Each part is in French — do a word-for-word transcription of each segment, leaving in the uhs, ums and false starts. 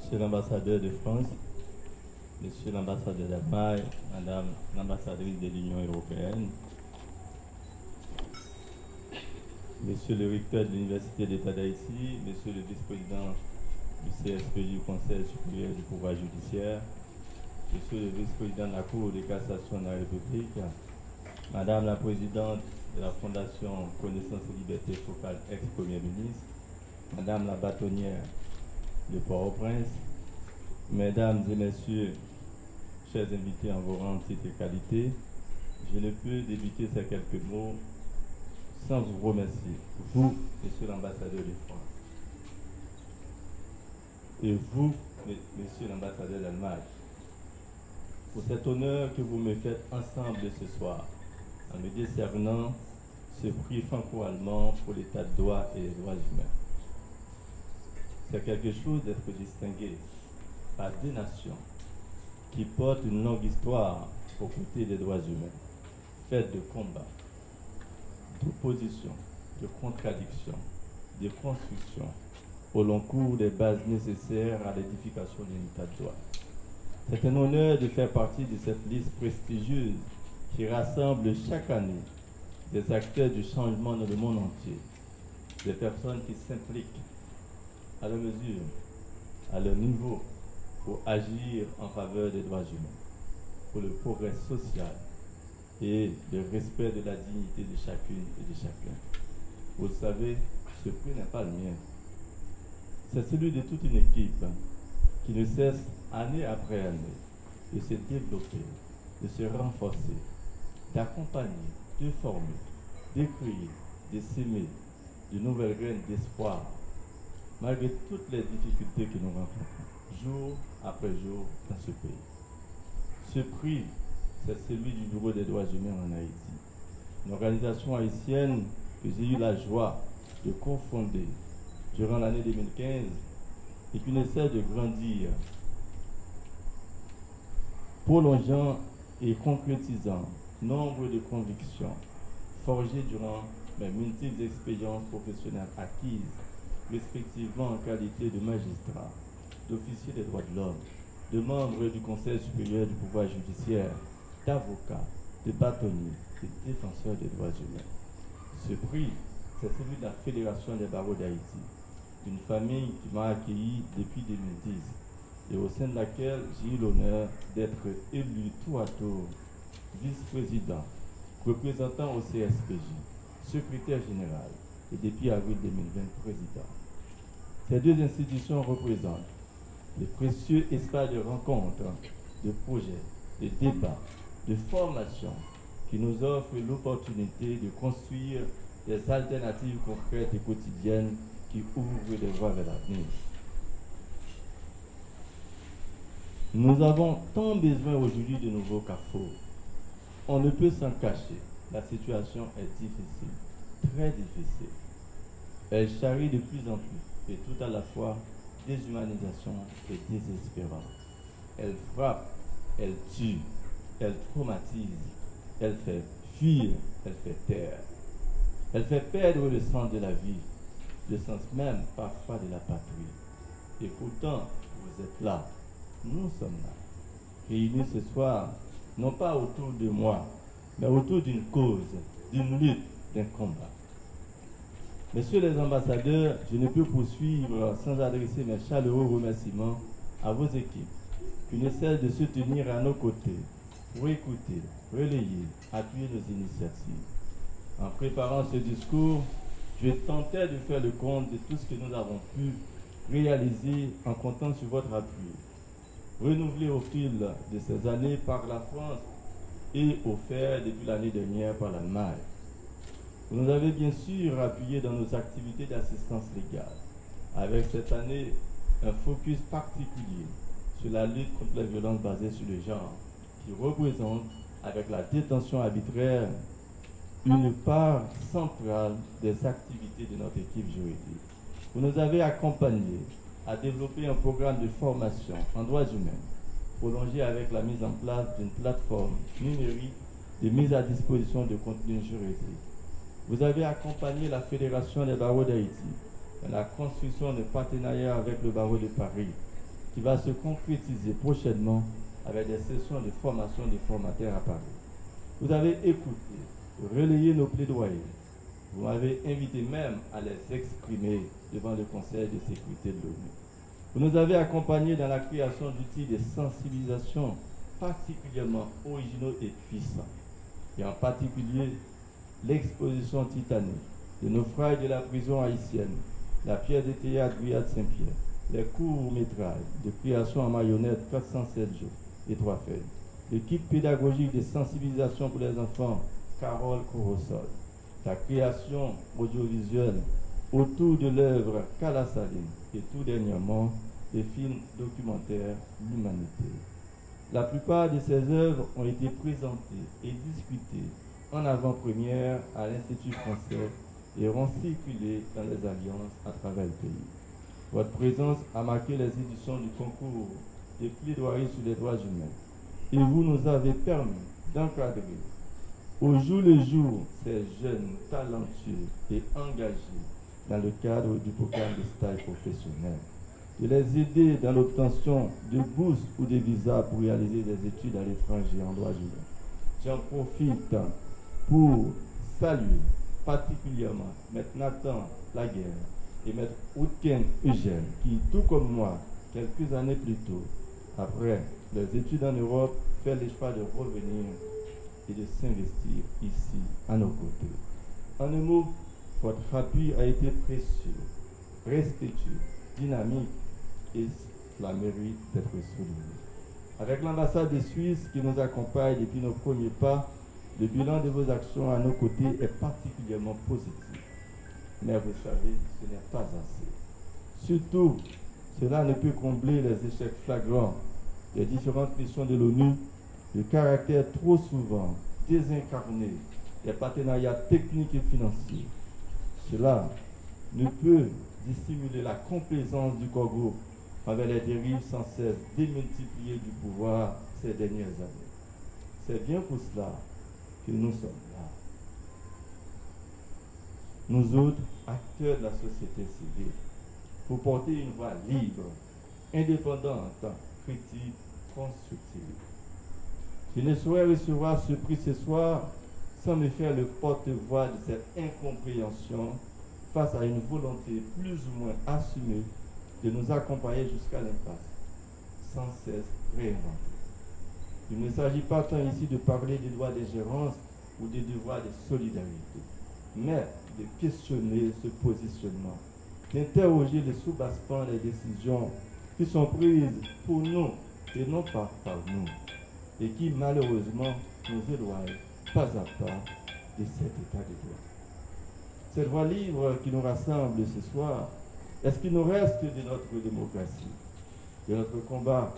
Monsieur l'ambassadeur de France, Monsieur l'ambassadeur d'Allemagne, Madame l'ambassadrice de l'Union européenne, Monsieur le recteur de l'Université d'État d'Haïti, Monsieur le vice-président du C S P J, Conseil supérieur du pouvoir judiciaire, Monsieur le vice-président de la Cour de cassation de la République, Madame la présidente de la Fondation Connaissance et Liberté Focale, ex-premier ministre, Madame la bâtonnière de Port-au-Prince, Mesdames et Messieurs, chers invités en vos rangs, titres et qualités, je ne peux débuter ces quelques mots sans vous remercier, vous, Monsieur l'ambassadeur de France, et vous, Monsieur l'ambassadeur d'Allemagne, pour cet honneur que vous me faites ensemble ce soir, en me décernant ce prix franco-allemand pour l'état de droit et les droits humains. C'est quelque chose d'être distingué par deux nations qui portent une longue histoire aux côtés des droits humains, faite de combats, d'opposition, de contradictions, de construction, au long cours des bases nécessaires à l'édification d'un état de droit. C'est un honneur de faire partie de cette liste prestigieuse qui rassemble chaque année des acteurs du changement dans le monde entier, des personnes qui s'impliquent à leur mesure, à leur niveau, pour agir en faveur des droits humains, pour le progrès social et le respect de la dignité de chacune et de chacun. Vous le savez, ce prix n'est pas le mien. C'est celui de toute une équipe qui ne cesse année après année de se développer, de se renforcer, d'accompagner, de former, d'écrire, de s'aimer de nouvelles graines d'espoir, malgré toutes les difficultés que nous rencontrons, jour après jour dans ce pays. Ce prix, c'est celui du Bureau des droits humains en Haïti, une organisation haïtienne que j'ai eu la joie de cofonder durant l'année deux mille quinze et qui essaie de grandir, prolongeant et concrétisant nombre de convictions forgées durant mes multiples expériences professionnelles acquises, respectivement en qualité de magistrat, d'officier des droits de l'homme, de membre du Conseil supérieur du pouvoir judiciaire, d'avocat, de bâtonnier, de défenseur des droits humains. Ce prix, c'est celui de la Fédération des barreaux d'Haïti, une famille qui m'a accueilli depuis deux mille dix et au sein de laquelle j'ai eu l'honneur d'être élu tour à tour vice-président, représentant au C S P J, secrétaire général et depuis avril deux mille vingt, président. Ces deux institutions représentent de précieux espaces de rencontres, de projets, de débats, de formation qui nous offrent l'opportunité de construire des alternatives concrètes et quotidiennes qui ouvrent des voies vers l'avenir. Nous avons tant besoin aujourd'hui de nouveaux carrefours. On ne peut s'en cacher. La situation est difficile, très difficile. Elle charrie de plus en plus, et tout à la fois déshumanisation et désespérance. Elle frappe, elle tue, elle traumatise, elle fait fuir, elle fait taire. Elle fait perdre le sens de la vie, le sens même parfois de la patrie. Et pourtant, vous êtes là, nous sommes là, réunis ce soir, non pas autour de moi, mais autour d'une cause, d'une lutte, d'un combat. Messieurs les ambassadeurs, je ne peux poursuivre sans adresser mes chaleureux remerciements à vos équipes qui ne cessent de se tenir à nos côtés pour écouter, relayer, appuyer nos initiatives. En préparant ce discours, je tentais de faire le compte de tout ce que nous avons pu réaliser en comptant sur votre appui, renouvelé au fil de ces années par la France et offert depuis l'année dernière par l'Allemagne. Vous nous avez bien sûr appuyé dans nos activités d'assistance légale, avec cette année un focus particulier sur la lutte contre les violences basées sur le genre, qui représente, avec la détention arbitraire, une part centrale des activités de notre équipe juridique. Vous nous avez accompagnés à développer un programme de formation en droits humains, prolongé avec la mise en place d'une plateforme numérique de mise à disposition de contenus juridiques. Vous avez accompagné la Fédération des barreaux d'Haïti dans la construction de partenariats avec le barreau de Paris qui va se concrétiser prochainement avec des sessions de formation des formateurs à Paris. Vous avez écouté, relayé nos plaidoyers. Vous m'avez invité même à les exprimer devant le Conseil de sécurité de l'ONU. Vous nous avez accompagnés dans la création d'outils de sensibilisation particulièrement originaux et puissants, et en particulier l'exposition titanique, le naufrage de la prison haïtienne, la pièce de théâtre Guyade Saint-Pierre, les courts-métrages de création en marionnette quatre cent sept jours et trois feuilles, l'équipe pédagogique de sensibilisation pour les enfants Carole Corosol, la création audiovisuelle autour de l'œuvre Calasaline et tout dernièrement les films documentaires L'Humanité. La plupart de ces œuvres ont été présentées et discutées en avant-première à l'Institut français et auront circulé dans les alliances à travers le pays. Votre présence a marqué les éditions du concours des plaidoiries sur les droits humains et vous nous avez permis d'encadrer au jour le jour ces jeunes talentueux et engagés dans le cadre du programme de stage professionnel, de les aider dans l'obtention de bourses ou de visas pour réaliser des études à l'étranger en droits humains. J'en profite pour saluer particulièrement Maître Nathan Laguerre et Maître Oudken Eugène, qui, tout comme moi, quelques années plus tôt, après les études en Europe, fait le choix de revenir et de s'investir ici à nos côtés. En un mot, votre appui a été précieux, respectueux, dynamique et cela mérite d'être souligné. Avec l'ambassade de Suisse qui nous accompagne depuis nos premiers pas, le bilan de vos actions à nos côtés est particulièrement positif. Mais vous savez, ce n'est pas assez. Surtout, cela ne peut combler les échecs flagrants des différentes missions de l'ONU, le caractère trop souvent désincarné des partenariats techniques et financiers. Cela ne peut dissimuler la complaisance du Congo envers les dérives sans cesse démultipliées du pouvoir ces dernières années. C'est bien pour cela que nous sommes là. Nous autres, acteurs de la société civile, pour porter une voix libre, indépendante, critique, constructive. Je ne saurais recevoir ce prix ce soir sans me faire le porte-voix de cette incompréhension face à une volonté plus ou moins assumée de nous accompagner jusqu'à l'impasse, sans cesse réinventée. Il ne s'agit pas tant ici de parler des droits de gérance ou des devoirs de solidarité, mais de questionner ce positionnement, d'interroger les sous-bassement des décisions qui sont prises pour nous et non pas par nous, et qui malheureusement nous éloignent pas à pas de cet état de droit. Cette voix libre qui nous rassemble ce soir est ce qu'il nous reste de notre démocratie, de notre combat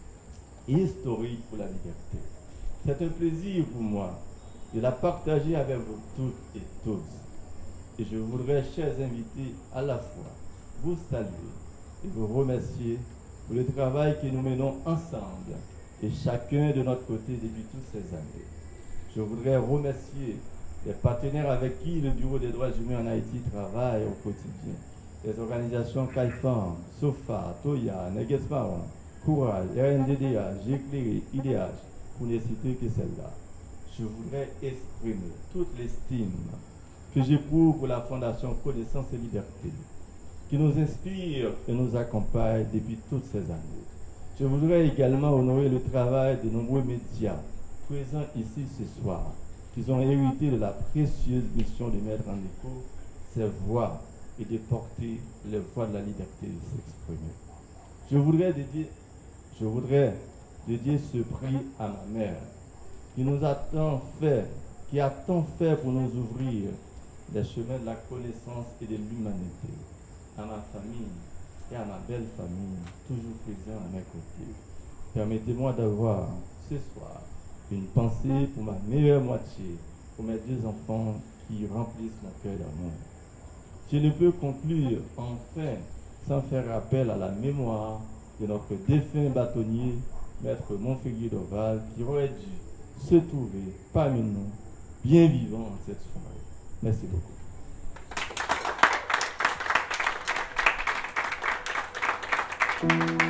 historique pour la liberté. C'est un plaisir pour moi de la partager avec vous toutes et tous. Et je voudrais, chers invités, à la fois vous saluer et vous remercier pour le travail que nous menons ensemble et chacun de notre côté depuis toutes ces années. Je voudrais remercier les partenaires avec qui le Bureau des droits humains en Haïti travaille au quotidien. Les organisations CAIFAN, SOFA, Toya, Negesmaran, Courage, R N D D H, Éclairé, I D H, pour ne citer que celle-là. Je voudrais exprimer toute l'estime que j'éprouve pour la Fondation Connaissance et Liberté, qui nous inspire et nous accompagne depuis toutes ces années. Je voudrais également honorer le travail de nombreux médias présents ici ce soir, qui ont hérité de la précieuse mission de mettre en écho ces voix et de porter les voix de la liberté de s'exprimer. Je voudrais dédier, je voudrais dédier ce prix à ma mère, qui nous a tant fait, qui a tant fait pour nous ouvrir les chemins de la connaissance et de l'humanité, à ma famille et à ma belle famille, toujours présents à mes côtés. Permettez-moi d'avoir ce soir une pensée pour ma meilleure moitié, pour mes deux enfants qui remplissent mon cœur d'amour. Je ne peux conclure enfin sans faire appel à la mémoire de notre défunt bâtonnier, Maître Montféguier d'Oval, qui aurait dû se trouver parmi nous, bien vivant en cette soirée. Merci beaucoup. Thank you.